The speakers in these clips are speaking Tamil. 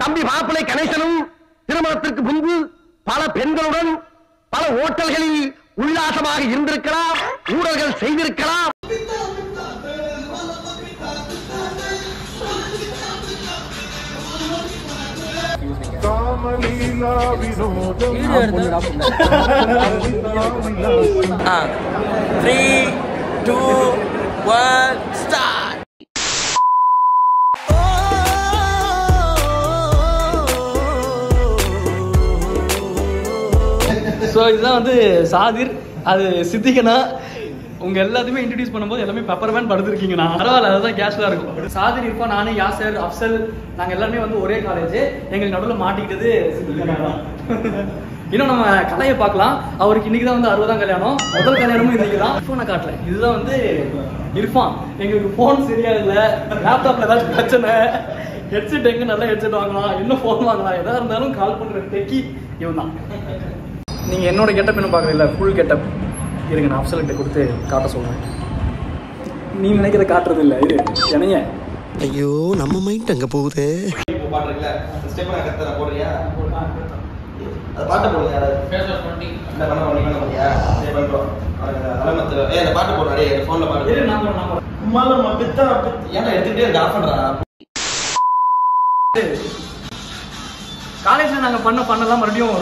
தம்பி மாப்பிள்ளை கணேசனும் திருமணத்திற்கு முன்பு பல பெண்களுடன் பல ஓட்டல்களில் உல்லாசமாக இருந்திருக்கலாம், ஊழல்கள் செய்திருக்கலாம். இதுதான் வந்து சாதிர், அது சித்திகனா. உங்க எல்லாத்தையுமே இன்ட்ரடியூஸ் பண்ணும்போது எல்லாமே பெப்பர்மேன் படுத்துருக்கீங்கண்ணா. பரவாயில்ல, அதுதான் கேஷுவலா இருக்கும். சாதிர் இருப்பா, நானு, யாசர், அப்சல், நாங்க எல்லாருமே வந்து ஒரே காலேஜ். எங்களுக்கு நடுவில் மாட்டிக்கிட்டது சித்திகனா தான். இன்னும் நம்ம கலையை பார்க்கலாம். அவருக்கு இன்னைக்கு தான் வந்து 60ஆம் கல்யாணம். முதல் கல்யாணமும் இன்னைக்கு தான். ஃபோனை காட்டல. இதுதான் வந்து இர்ஃபான். எங்களுக்கு ஃபோன் சரியா இல்லை, லேப்டாப்ல ஏதாச்சும் பிரச்சனை, ஹெட்செட் எங்க நல்லா ஹெட்செட் வாங்கலாம், இன்னும் ஃபோன் வாங்கலாம், எதா இருந்தாலும் கால் பண்ற டெக்கி இவன் தான். நீங்க என்னோட கெட்டப் இன்னும் பார்க்கல, ஃபுல் கெட்டப் இருங்க, நான் அப்சல்கிட்ட கொடுத்து காட்ட சொல்றேன். நீ நினைக்கிறத காட்டுறது இல்லை, இது என்னைய. ஐயோ, நம்ம மைண்ட் அங்க போகுது. பாட்டு போடுங்க. பாட்டு போடுறாரு போன்ல பாட்டு. காலேஜ்ல நாங்க பண்ணலாம் மறுபடியும்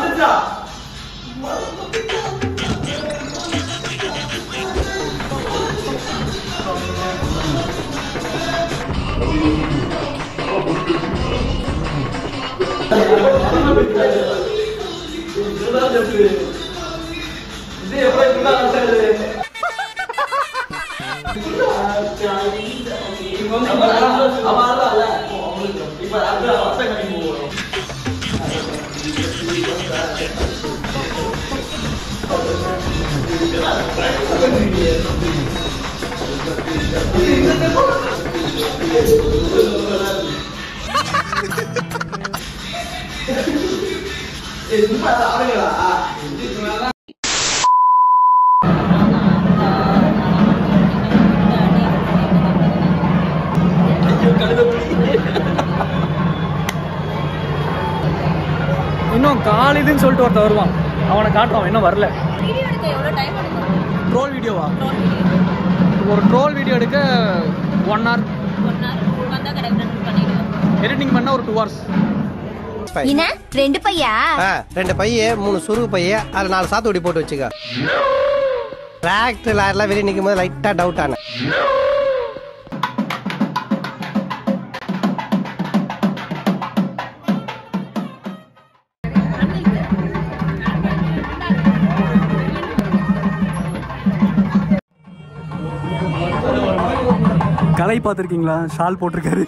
இன்னும் காலேஜ்னு சொல்லிட்டு ஒருத்தர் வருவான், அவனை காட்டுவான். இன்னும் வரல. ட்ரோல் வீடியோவா? ஒரு ட்ரோல் வீடியோ எடுக்க 1 hour, எடிட்டிங் பண்ண ஒரு 2 hours. என்ன 2 பையா? 2 பைய, 3 சுருக்கு பைய, அதுல 4 சாத்துக்குடி போட்டு வச்சுக்க. டிராக்டர் லாரிலாம் வெளியே நிற்கும் போது லைட்டா டவுட் ஆன. கலை பார்த்துருக்கீங்களா? ஷால் போட்டிருக்காரு.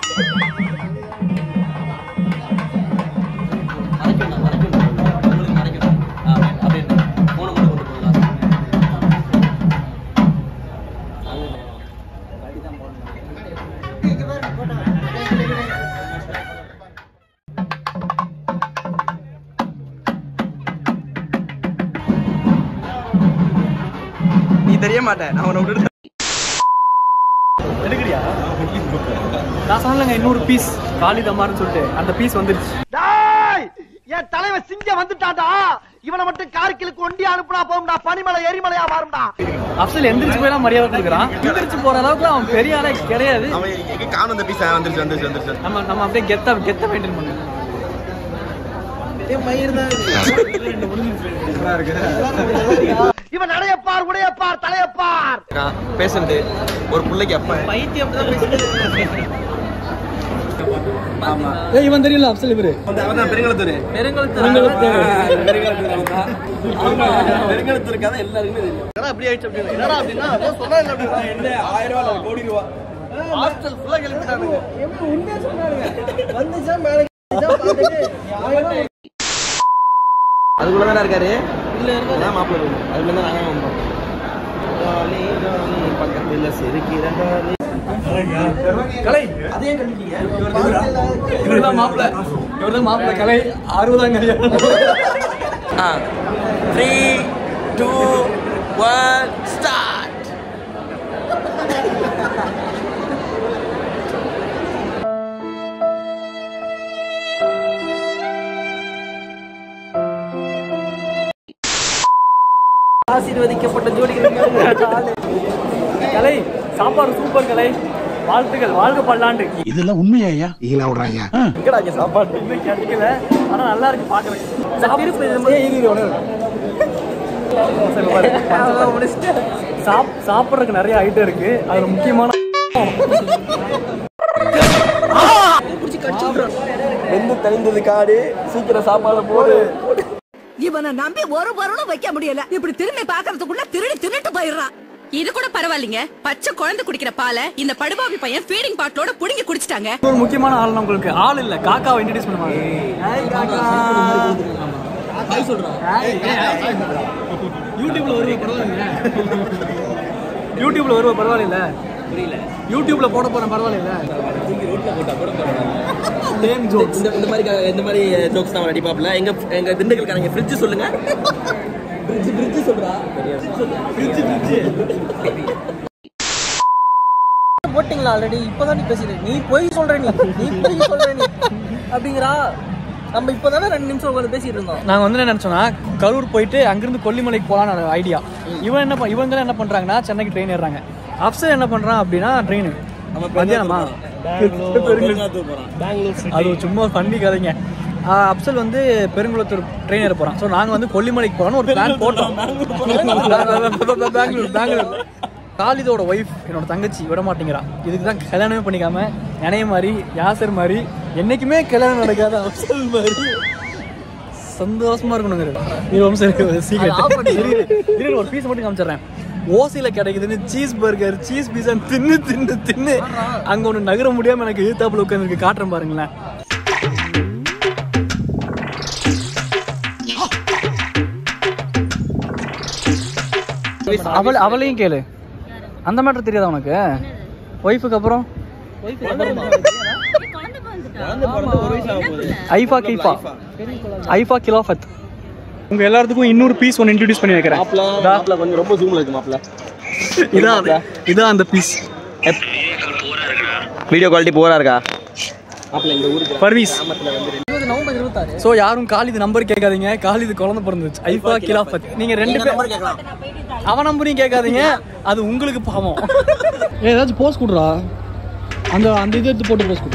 நீ தெரிய மாட்டேன், நான் உன்னை விட்டு எடுக்கிறியா? நான் சொன்னேங்க இன்னொரு பீஸ் காலி தமார்னு சொல்லிட்டு அந்த பீஸ் வந்துருச்சு. என் தலைவன் சிங்கம் வந்துட்டாடா. இவனை மட்டும் கார்கிலுக்கு ஒண்டி அனுப்புனா போகும்டா, பனிமலை எரிமலையா மாறும்டா. அப்சல் எந்திரிச்சு போய் மரியாதை கொடுக்குறான். எந்திரிச்சு போற அளவுக்கு அவன் பெரிய ஆளே கிடையாது. நம்ம அப்படியே கெத்த மெயின்டைன் பண்ணுவோம். இவன் நடையப்பார், உடையப்பார், தலையப்பார் பேசுறது ஒரு பிள்ளைக்கு அப்ப பைத்தியம். இவன் தெரியல அப்சல், இவரு பெருங்கலத்தூர் பெருங்கலத்தூருக்காக எல்லாருக்குமே தெரியும். அப்படி ஆயிடுச்சு. அப்படின்னா என்ன 1000 ரூபாய் கோடி ரூபாய் ஹாஸ்டல் ஃபுல்லா கிளம்பிட்டானுங்க. உண்மையா சொன்னானுங்க. வந்துச்சா மேல அதுக்குள்ளதானே இருக்காரு. இல்ல மாப்பிள்ளை அதுக்குள்ளதான் நாங்க வந்தோம். பக்கத்துல சிரிக்கிறாங்க. கலை அதையும் கண்டிப்பீங்க. இவர்தான் மாப்பிள்ளை, கலை 60ஆம் கல்யாணம். 3, 2, 1 ஸ்டார்ட். ஆசீர்வதிக்கப்பட்ட ஜோடி கலை சாப்பாடு சூப்பர் கலை, வாழ்த்துக்கள், வாழ்க பல்லாண்டு. இதெல்லாம் உண்மையா? ஈழ விடுறாங்க. எங்கடா சாப்பாடு இன்னும் கிடைக்கல, ஆனா நல்லா இருக்கு பாக்குறேன். சாப்பிட்றதுக்கு நிறைய ஐட்டம் இருக்கு. அதுல முக்கியமான வெந்து தணிந்தது காடு, சீக்கிரம் சாப்பாடு போடு. இவனை நம்பி ஒரு பொருளும் வைக்க முடியல. இப்படி திரும்பி பாக்குறதுக்குள்ள திருட்டு போயிடுறான். இது கூட பரவாயில்லைங்க, பச்சை குழந்தை குடிக்கிற பாலை இந்த படுபாவி பையன் ஃபீடிங் பாட்டிலோட புடிங்கி குடிச்சிட்டாங்க. ஒரு முக்கியமான ஆள் உங்களுக்கு ஆள் இல்ல, காக்காவை இன்ட்ரோடியூஸ் பண்ணுவாங்க. யூடியூப்ல வருவ பரவாயில்ல, யூடியூப்ல வருவ பரவாயில்ல, புரியல, யூடியூப்ல போட போறேன் பரவாயில்ல. இந்த மாதிரி ஜோக்ஸ் தான் அடிப்பாப்ல. எங்க திண்டுக்கல்காரங்க ஃப்ரிட்ஜ் சொல்லுங்க. ஃப்ரிட்ஜ் சொல்றா. போட்டிங்களா ஆல்ரெடி? இப்பதான் நீ பேசுற, நீ போய் சொல்ற, நீ போய் சொல்ற நீ அப்படிங்கிறா. நம்ம இப்பதானே 2 நிமிஷம் உட்காந்து பேசிட்டு இருந்தோம். நாங்க வந்து என்ன நினைச்சோம்னா, கரூர் போயிட்டு அங்கிருந்து கொல்லிமலைக்கு போலான்னு ஐடியா. இவங்க என்ன பண்றாங்கன்னா சென்னைக்கு ட்ரெயின் ஏறாங்க. அப்சல் என்ன பண்றான் அப்படின்னா ட்ரெயின் மத்தியானமா அது சும்மா பண்ணி கதைங்க. அப்சல் வந்து பெருங்குளத்தூர் ட்ரெயின் ஏற போறான். ஸோ நாங்கள் வந்து கொல்லிமலைக்கு போறோம்னு ஒரு பிளான் போட்டோம். பெங்களூர். காலிதோட ஒய்ஃப் என்னோட தங்கச்சி விட மாட்டேங்கிறா. இதுக்கு தான் கல்யாணமே பண்ணிக்காம நினைய மாதிரி யாசர் மாதிரி என்னைக்குமே கல்யாணம் நடக்காத அப்சல் மாதிரி சந்தோஷமா இருக்கணுங்க. சீக்கிரம் ஒரு பீஸ் மட்டும் காமிச்சிடுறேன். ஓசில கிடைக்குதுன்னு சீஸ் பர்கர், சீஸ் பீஸா தின்னு அங்க ஒண்ணு நகர முடியாம எனக்கு எதிர்த்தாப்புல உட்காந்துருக்கு. காட்டுறேன் பாருங்களேன். அவளையும் கேளு, அந்த மேட்டர் தெரியாதா உனக்கு? ஒய்ஃபுக்கு அப்புறம் ஐஃபா கிலாஃபத். உங்க எல்லாத்துக்கும் இன்னொரு பீஸ் ஒன்னு இன்ட்ரோடியூஸ் பண்ணி வைக்கிறேன். மாப்ள கொஞ்சம் ரொம்ப ஜூம்ல இருக்கு மாப்ள. இதான் அந்த பீஸ். வீடியோ குவாலிட்டி போரா இருக்கா மாப்ள? இந்த ஊருக்கு பர்வீஸ். 20 நவம்பர் 26. சோ யாரும் காலிது நம்பர் கேட்காதீங்க. காலிது குழந்தை பிறந்துச்சு. ஐஃபா கிலாஃபத். நீங்க 2 பேர் அவன் நம்பரையும் கேட்காதீங்க, அது உங்களுக்கு பாவம். ஏதாச்சும் போஸ்ட் கொடுறா, அந்த இது எடுத்து போட்டு போஸ்ட் கொடு.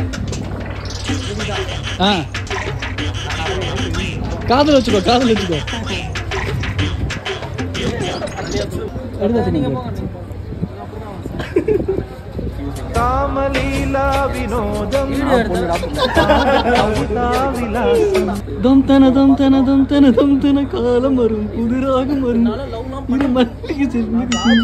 காதல் வச்சுக்கோ. காலம் வரும், புதிராக வரும், இது மல்லிகை செல்வி.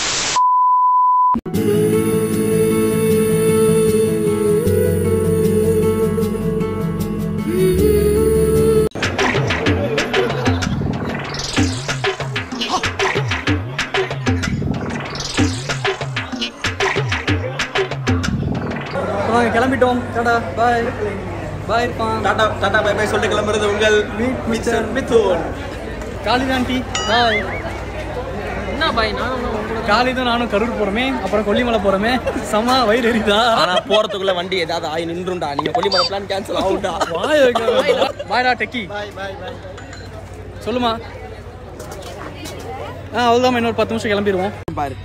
கிளம்பிட்டோம். Tata bye bye. Tata bye bye சொல்லிட்டு கிளம்புறது உங்கள் மிஸ்டர் மிதுன். காளிதாண்டி பாய். என்ன பாய்? காளிதான் நானும் கரூர் போறோமே, அப்புறம் கொல்லிமலை போறோமே. சமா வயிறு எரிதா. ஆனா போறதுக்குள்ள வண்டி ஏதாவது ஆகி நின்றுண்டா. நீங்க கொல்லிமலை பிளான் கேன்சல் ஆகும்டா. பாய்டா டெக்கி. சொல்லுமா. அவ்வளவுதான், இன்னொரு 10 நிமிஷம் கிளம்பிடுவோம். பாரு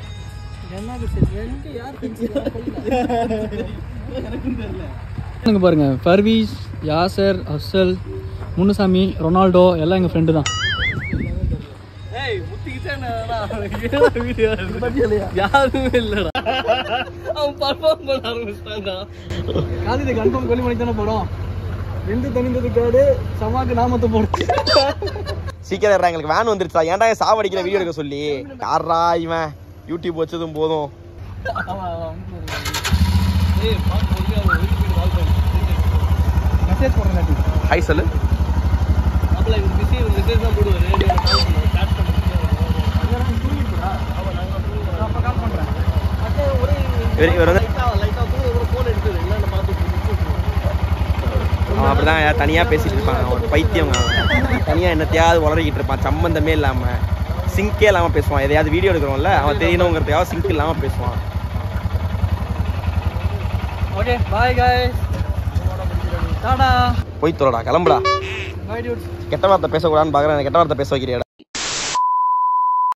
பாருங்க, பர்வீஸ், யாசர், அப்சல், முனுசாமி, ரொனால்டோ எல்லாம் எங்க ஃப்ரெண்டு தான். யாருமே இல்லடா, அவன் பர்ஃபார்ம் பண்ண ஆரம்பிச்சிட்டாங்க. காலையில கன்ஃபார்ம் கொல்லிமலைக்கு தானே போறோம். 2 தனிந்தது காடு, சமாக்கு நாமத்தை போடுச்சு. சீக்கிரம் எங்களுக்கு வேன் வந்துருச்சா? ஏன்டா சாவடிக்கிற வீடியோ எடுக்க சொல்லி? யாரா இவன்? யூடியூப் வச்சதும் போதும். மெசேஜ் போடுறேன். ஹாய் சொல்லு. அப்படிதான் தனியா பேசிட்டு இருப்பாங்க. ஒரு பைத்தியம் தனியா என்னத்தையாவது உளறிக்கிட்டு இருப்பான், சம்பந்தமே இல்லாம, சிங்கே இல்லாம பேசுவான். எதையாவது வீடியோ எடுக்கிறோம்ல, அவன் தெரியணுங்கிறதுக்காக சிங்க் இல்லாம பேசுவான். Okay bye guys. டாடா. போய் தோடா, கிளம்புடா. Bye dudes. கெட்ட வார்த்தை பேசக்கூடாதுன்னு பாக்குறேன், கெட்ட வார்த்தை பேச வைக்கிறியா?